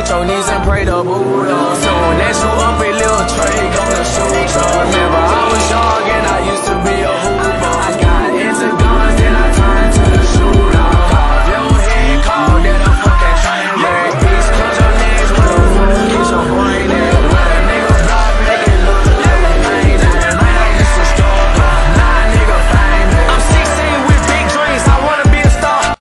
hit your knees and pray to Buddha. Soon as you up in little Trey, gonna shoot ya. Remember I was young.